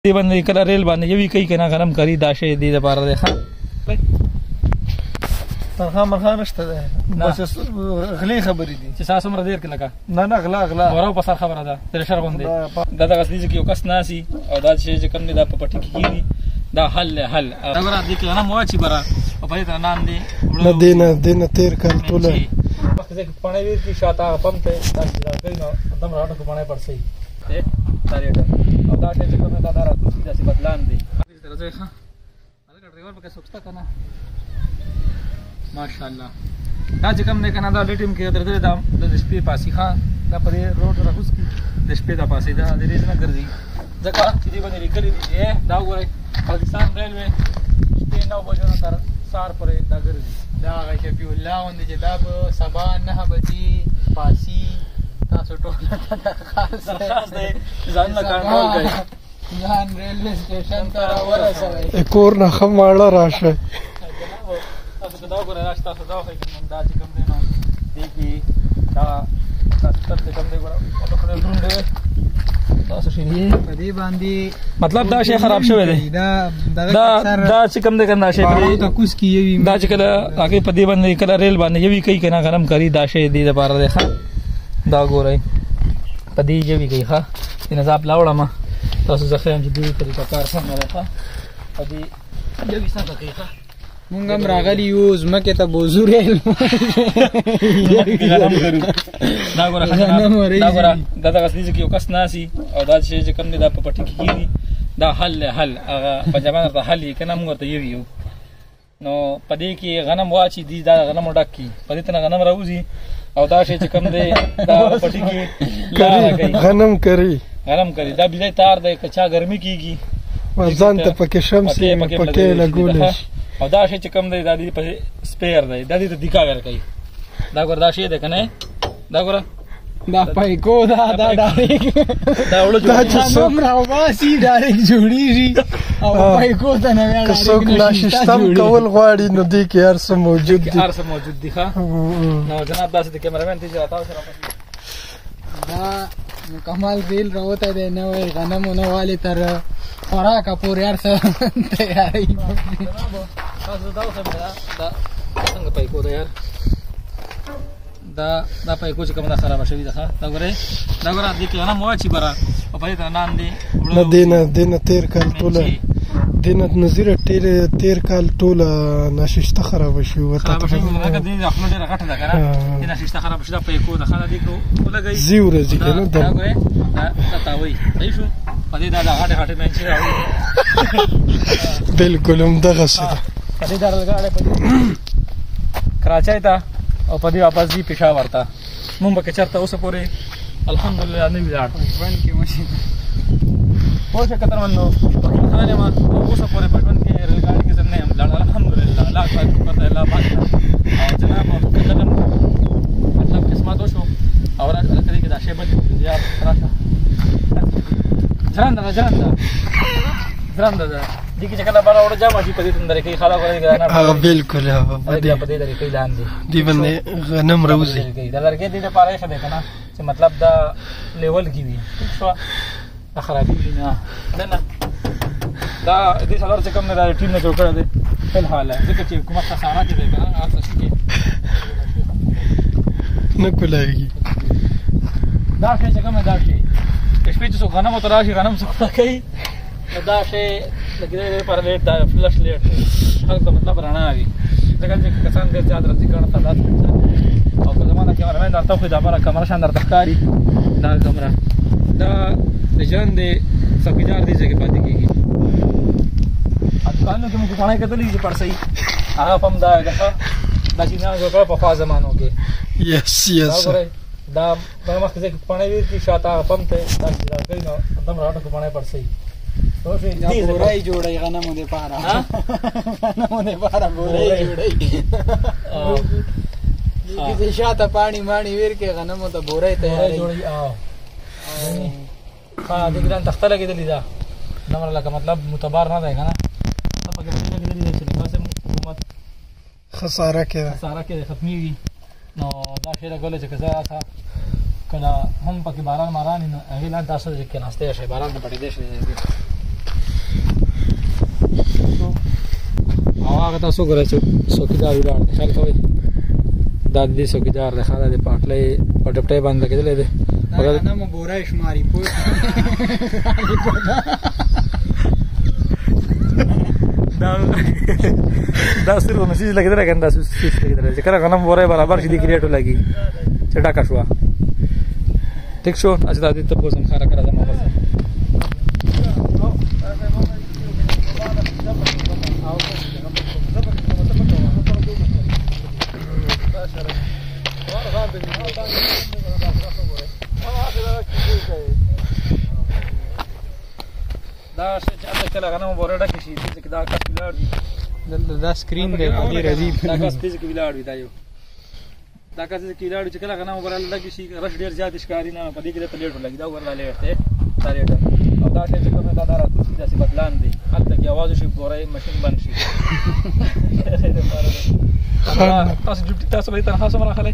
دې باندې کله ریل باندې یوي کوي کنه غنم کری دا شی دې لپاره دی ښه تنخوا مرخوا نشته ده بس غلې خبرې دي چې تاسو مر ډیر کې لګا نه غلا ورو په سر خبره ده تر شر باندې دا دغه سړي چې یو کس ناسي او دا چې کوم دی دا په پټي کې کیږي دا حل دا ورته دې کې غنم واچي برا او په دې ته نام دی نه دینه تیر کال ټوله وخت چې پړې ویر کې شاته پم ته دا کوي نو دم راټو کو پړې پړسي ته تاریخ او دا چې کوم دا راځي چې داسې بدلان دي درځي ښه هغه ډرایور پکې سوچتا کنه ماشاءالله دا چې کوم نه کنه دا ډیټم کې درته دا د شپې پاسې ښه دا پرې روډ راوځ کی د شپې دا پاسې دا د ریز نه ګرځي ځکه چې دې باندې لیکلي دي دا وګورئ پاکستان ریلوے شپې 9 بجو نه تر سار پرې دا ګرځي دا هغه شفیع الله غوندې چې دا په سبا 9 بجې پاسي تاسو ټول خاص دی ځان نه کنټرول کوي ځان ریلوے سټیشن ته راورسوي کور نه خماړه راشه تاسو دا وګورئ راځه تاسو دا وایي دا چې کوم دی نو دې کې دا تاسو ته کوم دی ګورئ او خپل ډرون دی تاسو شي په دې باندې مطلب دا شی خراب شوی دی دا چې کوم دی کنه شی په کوس کې یوي دا چې کله هغه په دې باندې کله ریل باندې یوي کوي کنه غنم کری دا شی دې لپاره دی ښه دا ګورئ په دې یوي کوي ښه نظام لاوړم تاسو زه خیم چې دې طریقه کار سم راځه په دې یوي څنګه کوي ښه مونږ هم راغلی یو زمکې ته بوزو ریل دا ګوره دا دغه سړي چې یو کس ناسي او دا چې کوم دی دا په پټي کې کیږي دا حل هغه په جمع ته حل یې کنه موږ ته یو نو په دې کې غنم واچي دي دا غنم ډک کی په دې ته غنم راوځي او دا شی چې کوم دی دا پټي کې غنم کری دا بيځای تار دی کچا ګرمي کیږي ځان ته پکې شمس پکې لګول او دا شی چې کوم دی دا دې په سپیر دی دا دې ته دیکا ور کوي دا ګور دا شی دی کنه دا ګور دا پایکو دا ډایرک دا ولې چې څوم راوباسي ډایرک جوړیږي او پایکو ته نه ویل که څوک لا سیستم کول غواړي نو دې کې هر څه موجود دي ښه نو جناب تاسو د کیمرامین ته تاسو سره دا مکمل ریل راوته دی نو غنمونه والی تر خوراکه پورې هر څه تیاری تاسو دا څنګه پایکو دی یار دا پایکو چې کوم دا خراب شوی ده دا ګورئ دې کې غنم واچي برا او په دې ته نام دی دینه تیر کال ټوله دینه نظیر تیر کال ټوله ناششته خراب شي وته خراب شي هغه دې خپل ډیره غټه ده کنه دې ناششته خراب شي دا پایکو ده خاله دې کو ولګي زیور دې کنه دا ګورئ دا تاوي صحیح شو په دې دا غټه مینچي راوي بالکل هم دغه سره په دې دا لګاړه په دې کراچۍ ته او په دې واپس دی پېښور ته مونږ به چرته اوسه پورې الحمدلله نه ویلاړ ژوند کې مشي پوه شو کتر ونو پښتانه ما اوسه پورې په ژوند کې ریلګاډي کې ځنه هم لاړ الحمدلله لا شکر الله پاک او جناب قدم مطلب قسمت وشو او راځه کله کې دا شی بل یا راشه ځان دا دي کې کله بار اور جام شي په دې تندر کې خاله کوي هغه بالکل هغه په دې طریقې لاندې دی باندې غنم روزي دا لرګي دې لپاره ښه ده کنه چې مطلب دا لیول کې وي شو دا خرابې نه دا دې څلور چې کوم نه دا ټیم نه جوړ کړی دی په حال ځکه چې حکومت خساره کې دی کنه هغه څه کې نه کولایږي دا چې کوم دا شي شپې چې غنم او تراشي غنم څه کوي دا شی لګیدل پر لیټ دا فلش لیټ هغه مطلب رڼا وي ځکه چې کسان ډېر زیات راځي کنه تعداد او په زمانه کې ورمن درته خو دا بره کمره شان درته ښکاري دا کمره دا د ژوند د څوکیدار دی چې پاتې کېږي افغانو کې موږ پانه کتلې چې پړسي هغه پم دا چې نه جوړ په خوا زمانو کې یس دا په مخ کې پانه وی چې شاته پم ته دا کوي نو دم راټو کو پانه پړسي بورای جوړای غنمو دې پاره بورای جوړای دې شاته پانی مانی ویر کې غنمو ته بورای تیاری جوړي دې ګران تخته لګیدلې دا نمبر لکه مطلب معتبر نه دی کنه په کې لګیدلې چې تاسو حکومت خساره کې ختميږي نو دا شی راغله چې کزا کله هم پکې باران ماران نه هغه لاندې تاسو چې کې ناشته شي باران نه پټې دي شي تاسو ګورئ چې څوکیدار ولاړ دی خیال کوئ دا د دې څوکیدار دی ښه دا د پاټلۍ په ډپټۍ باندې لګېدلی دی غنمو بوری شماري پوه دا صرف مسیج لګېدلی که نه دا سوس لګېدلی چې کله غنم بوری برابر شي دې کې ریټ ولګي چې ډکه شوه ټیک شو چې دا دې ته بوزم ښه راکړه زما بس دا چې کله غنم بوری ډکې شي دې کې دا کس ولاړ وي دا سکرین دی په دې راځي دا کس پیځ کې ولاړ وي دا یو دا کس کې ولاړ وي چې کله غنم بوری ډکې شي رش ډېر زیات ښکاري نه په دې کې درته لیټ ولګي دا ورله لیټ دی دا لیټ او دا شی چې کوم دا راتلونکي داسې بدلان دی هلته کې اواز وشي بوری ماشین بند شي تاسو ډیوټي تاسو به تنخوا څومره اخلئ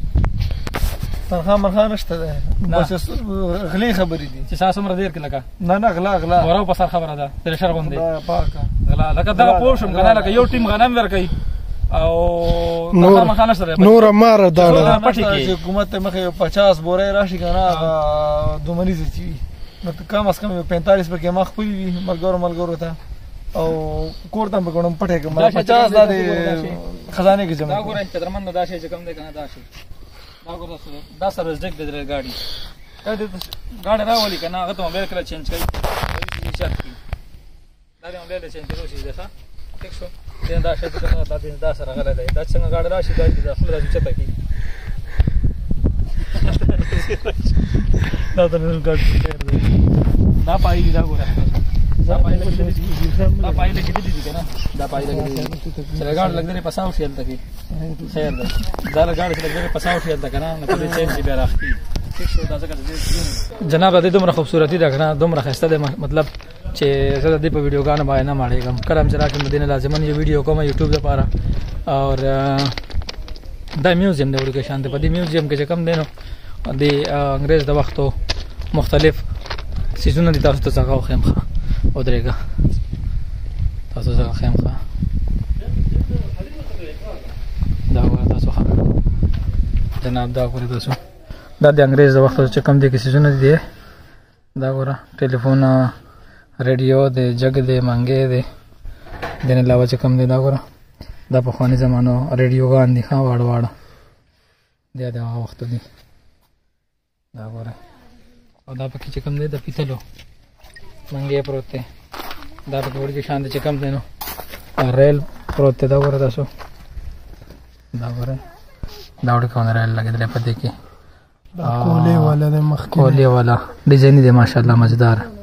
تنخوا نشته ده بس غلي خبرې دي چې تاسو څومره دیر کې لکه نه غلا بوره په سر خبره ده تر شر غوندې دا پاکه غلا لکه دا پوه شم کنه لکه یو ټیم غنم ورکوي او تنخوا نشته ده نور مار دا پټي کې حکومت ته مخه 50 بورې راشي کنه دومنیز چی نو کم از کم 45 پکې مخ پوي وي ملګرو ته او کور ته بګونم پټه کوم 50 د خزانه کې جمع دا ګورئ چې درمن دا شي چې کوم دی کنه دا شي دا ګورئ دا سره زدک د ګاډي دا د ګاډي راولي کنه هغه ته موبایل کله چینج کړي دا د موبایل چینج کړو شي دا ټیک شو دا شي چې دا سره غلا دی دا څنګه ګاډي راشي دا خپل راځي چته کی دا ته نن ګاډي دا پای دا ګورئ دا پای لګې دي کنه دا پای لګې دي چې ګاډي لګنه پساو شي تل کې خیر ده دا ګاډي چې لګنه پساو شي تل کنه نو کله چینج به راختی ٹھیک شو دا څنګه جناب د دې دومره خوبصورتي ده کنه دومره خسته ده مطلب چې زه د دې په ویډیوګانو باندې نه ماړېږم کله هم چې راکړم مدینه لازمن یو ویډیو کوم یوټیوب لپاره اور دا میوزیم دی ورکه شانته په دې میوزیم کې چې کوم دی نو د انګريز د وختو مختلف سيزونه دي تاسو ته څنګه خیم ښه او درېګه تاسو څنګه خیم ښه دا وره تاسو ښه جناب دا وره تاسو دا د انګريز د وختو چې کوم دي کې سيزونه دي دا وره ټلیفون ریډیو د جګ د منګې د دنه علاوه چې کوم دي دا وره دا په خواني زمانو ریډیوګان دي ښه واړه دا د هغه وخت دي دا وره او دا پکې چې کوم دی د پیتلو منګې پروت دی دا پکې وړي شان دی چې کوم دی نو ریل پروت دی دا وره تاسو دا وره دا وړي کوم ریل لګېدلی په دې کې کولې والا د مخکې کولې والا ډیزاین دی ماشاءالله مزدار